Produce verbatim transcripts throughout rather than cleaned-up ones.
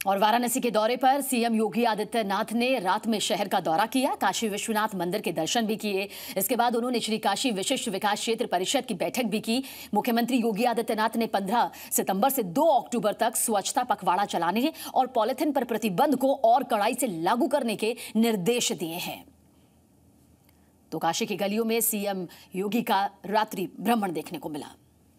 और वाराणसी के दौरे पर सीएम योगी आदित्यनाथ ने रात में शहर का दौरा किया, काशी विश्वनाथ मंदिर के दर्शन भी किए। इसके बाद उन्होंने श्री काशी विशिष्ट विकास क्षेत्र परिषद की बैठक भी की। मुख्यमंत्री योगी आदित्यनाथ ने पंद्रह सितंबर से दो अक्टूबर तक स्वच्छता पखवाड़ा चलाने और पॉलिथीन पर प्रतिबंध को और कड़ाई से लागू करने के निर्देश दिए हैं। तो काशी की गलियों में सीएम योगी का रात्रि भ्रमण देखने को मिला।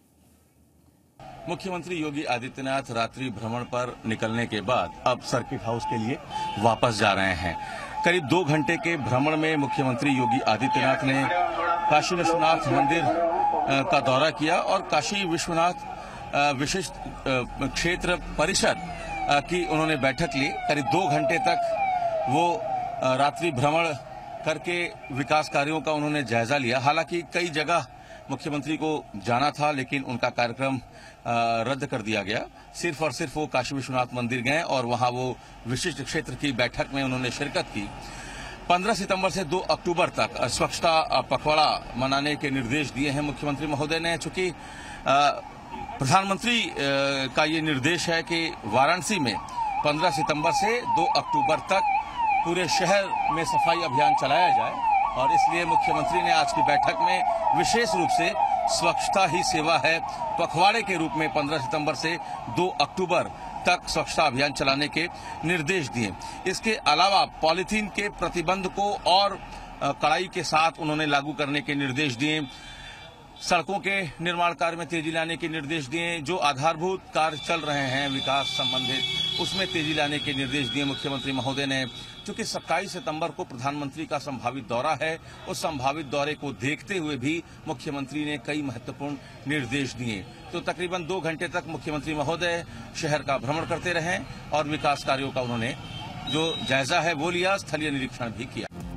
मुख्यमंत्री योगी आदित्यनाथ रात्रि भ्रमण पर निकलने के बाद अब सर्किट हाउस के लिए वापस जा रहे हैं। करीब दो घंटे के भ्रमण में मुख्यमंत्री योगी आदित्यनाथ ने काशी विश्वनाथ मंदिर का दौरा किया और काशी विश्वनाथ विशिष्ट क्षेत्र परिषद की उन्होंने बैठक ली। करीब दो घंटे तक वो रात्रि भ्रमण करके विकास कार्यों का उन्होंने जायजा लिया। हालांकि कई जगह मुख्यमंत्री को जाना था, लेकिन उनका कार्यक्रम रद्द कर दिया गया। सिर्फ और सिर्फ वो काशी विश्वनाथ मंदिर गए और वहां वो विशिष्ट क्षेत्र की बैठक में उन्होंने शिरकत की। पंद्रह सितंबर से दो अक्टूबर तक स्वच्छता पखवाड़ा मनाने के निर्देश दिए हैं मुख्यमंत्री महोदय ने। चूंकि प्रधानमंत्री का ये निर्देश है कि वाराणसी में पंद्रह सितंबर से दो अक्टूबर तक पूरे शहर में सफाई अभियान चलाया जाए, और इसलिए मुख्यमंत्री ने आज की बैठक में विशेष रूप से स्वच्छता ही सेवा है पखवाड़े के रूप में पंद्रह सितंबर से दो अक्टूबर तक स्वच्छता अभियान चलाने के निर्देश दिए। इसके अलावा पॉलिथीन के प्रतिबंध को और कड़ाई के साथ उन्होंने लागू करने के निर्देश दिए। सड़कों के निर्माण कार्य में तेजी लाने के निर्देश दिए। जो आधारभूत कार्य चल रहे हैं विकास संबंधित, उसमें तेजी लाने के निर्देश दिए मुख्यमंत्री महोदय ने। चूंकि सत्ताईस सितंबर को प्रधानमंत्री का संभावित दौरा है, उस संभावित दौरे को देखते हुए भी मुख्यमंत्री ने कई महत्वपूर्ण निर्देश दिए। तो तकरीबन दो घंटे तक मुख्यमंत्री महोदय शहर का भ्रमण करते रहे और विकास कार्यों का उन्होंने जो जायजा है वो लिया, स्थलीय निरीक्षण भी किया।